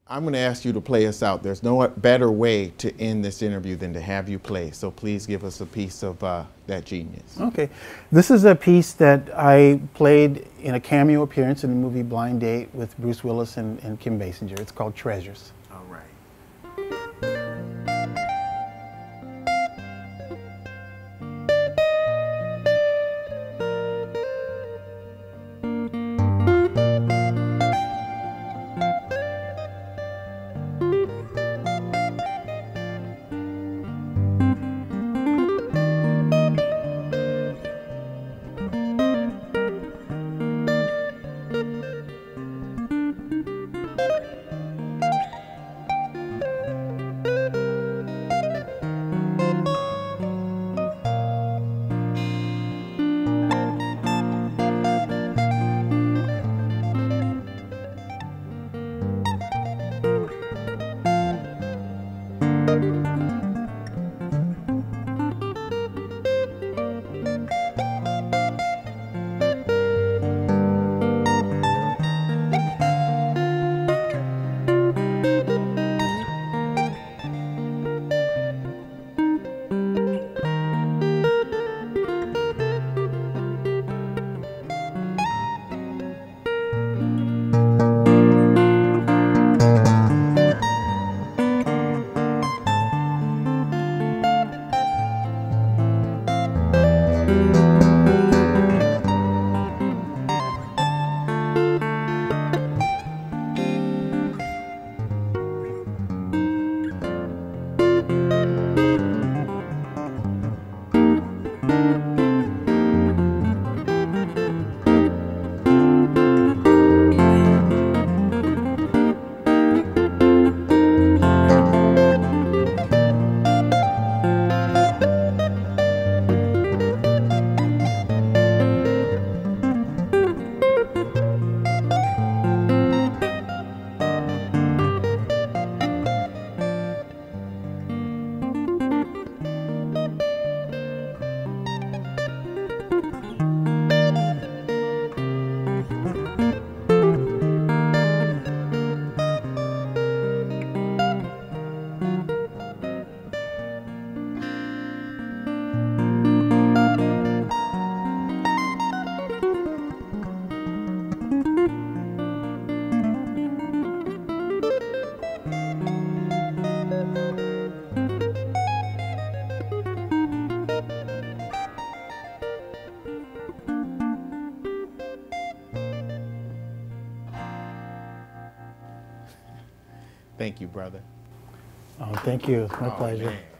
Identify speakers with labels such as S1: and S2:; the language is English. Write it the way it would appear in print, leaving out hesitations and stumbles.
S1: I'm going to ask you to play us out. There's no better way to end this interview than to have you play. So please give us a piece of that genius.
S2: Okay. This is a piece that I played in a cameo appearance in the movie Blind Date with Bruce Willis and Kim Basinger. It's called Treasures.
S1: All right. Thank you, brother.
S2: Oh, thank you. It's my pleasure.
S1: Man.